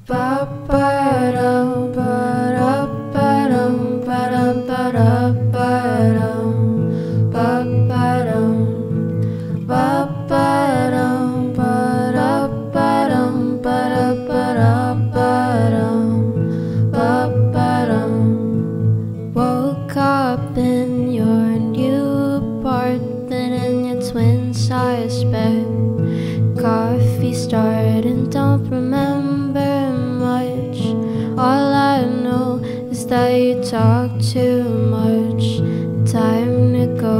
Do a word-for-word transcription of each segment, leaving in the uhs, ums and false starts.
Ba ba dum ba da ba dum ba dum ba da ba dum ba ba dum ba ba dum ba da ba dum ba da ba da ba dum ba ba dum. Woke up in your new apartment in your twin-size bed. Coffee started and don't remember much. All I know is that you talk too much. Time to go.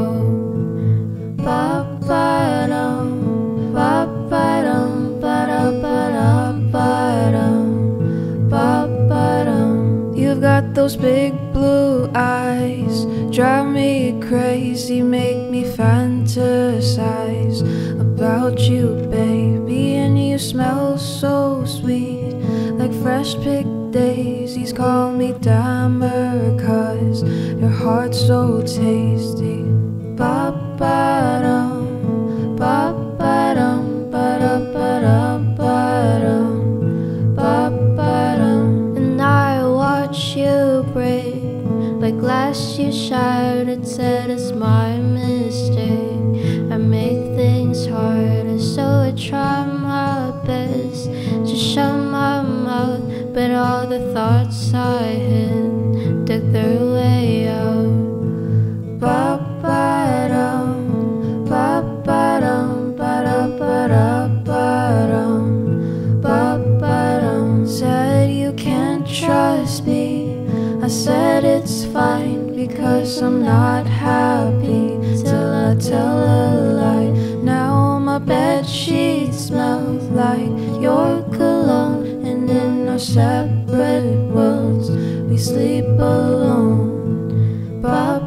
Ba ba dum, ba ba dum, ba da ba da ba dum, ba ba dum. You've got those big blue eyes, drive me crazy, make me fantasize about you, baby. And you smell so sweet, like fresh picked daisies. Call me Dammer, cause your heart's so tasty. Ba ba dum, ba ba dum, ba da ba da ba dum, ba ba dum. And I watch you break like glass you shattered, said it's my mistake. I make things harder, so I try my best to shut my mouth, but all the thoughts I had took their way out. Ba ba dum, ba ba dum, ba da ba da ba dum, ba ba dum. Said you can't trust me, I said it's fine because I'm not happy till I tell a lie. Now my bed sheets smell like your cologne, and in our separate worlds we sleep alone. Ba